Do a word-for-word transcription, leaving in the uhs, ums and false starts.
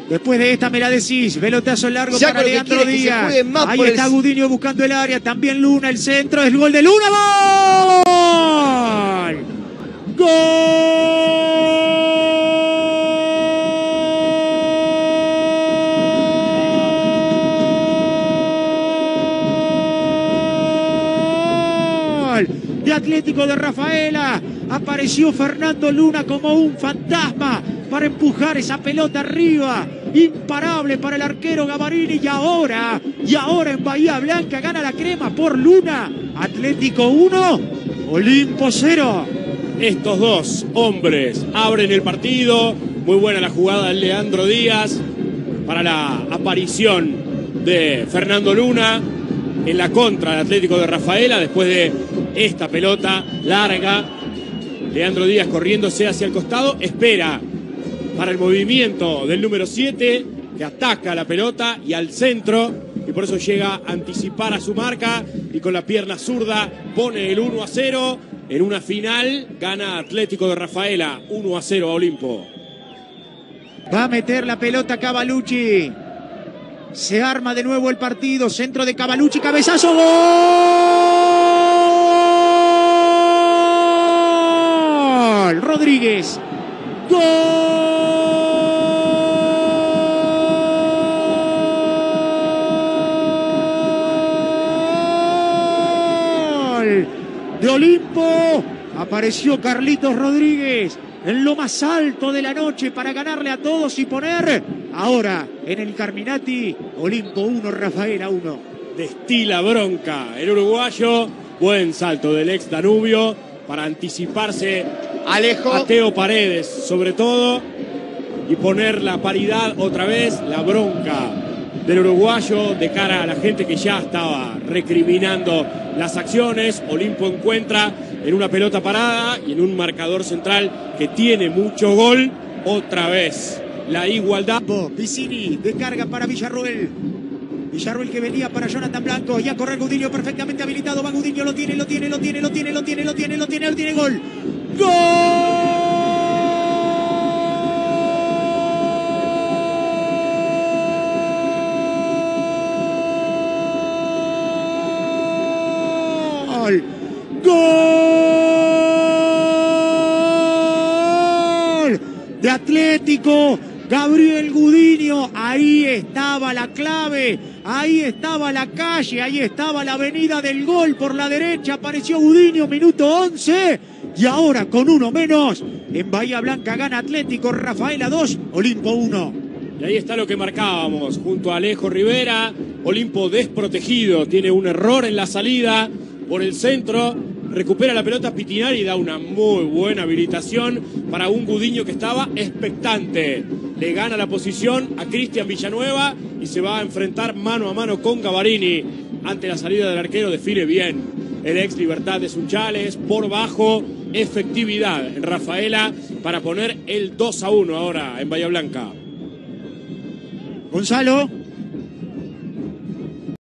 Después de esta me la decís. Pelotazo largo Ya para Leandro Díaz. Ahí está el... Gudiño buscando el área. También Luna, el centro. El gol de Luna. ¡Gol! ¡Gol! De Atlético de Rafaela. Apareció Fernando Luna como un fantasma para empujar esa pelota arriba. Imparable para el arquero Gavarini. Y ahora, y ahora en Bahía Blanca gana la crema por Luna. Atlético uno, Olimpo cero. Estos dos hombres abren el partido. Muy buena la jugada de Leandro Díaz para la aparición de Fernando Luna en la contra del Atlético de Rafaela. Después de esta pelota larga, Leandro Díaz corriéndose hacia el costado, espera para el movimiento del número siete, que ataca la pelota y al centro, y por eso llega a anticipar a su marca y con la pierna zurda pone el uno a cero. En una final gana Atlético de Rafaela uno a cero a Olimpo. Va a meter la pelota Cavalucci. Se arma de nuevo el partido. Centro de Cavalucci, cabezazo, gol. Rodríguez. Gol de Olimpo. Apareció Carlitos Rodríguez en lo más alto de la noche para ganarle a todos y poner ahora en el Carminati Olimpo uno, Rafaela uno. Destila bronca el uruguayo. Buen salto del ex Danubio para anticiparse Alejo. a Teo Paredes sobre todo y poner la paridad otra vez. La bronca del uruguayo de cara a la gente que ya estaba recriminando las acciones. Olimpo encuentra en una pelota parada y en un marcador central que tiene mucho gol. Otra vez la igualdad. Vicini descarga para Villarruel. Villarruel que venía para Jonathan Blanco. Y a correr Gudiño perfectamente habilitado. Va Gudiño, lo tiene, lo tiene, lo tiene, lo tiene, lo tiene, lo tiene, lo tiene, lo tiene, gol. ¡Gol! ¡Gol! De Atlético, Gabriel Gudiño. Ahí estaba la clave, ahí estaba la calle, ahí estaba la avenida del gol por la derecha. Apareció Gudiño, minuto once. Y ahora con uno menos, en Bahía Blanca gana Atlético, Rafaela dos, Olimpo uno. Y ahí está lo que marcábamos, junto a Alejo Rivera. Olimpo desprotegido, tiene un error en la salida por el centro. Recupera la pelota Pitinari y da una muy buena habilitación para un Gudiño que estaba expectante. Le gana la posición a Cristian Villanueva y se va a enfrentar mano a mano con Gavarini. Ante la salida del arquero define bien el ex Libertad de Sunchales. Por bajo, efectividad en Rafaela para poner el dos a uno ahora en Bahía Blanca. Gonzalo.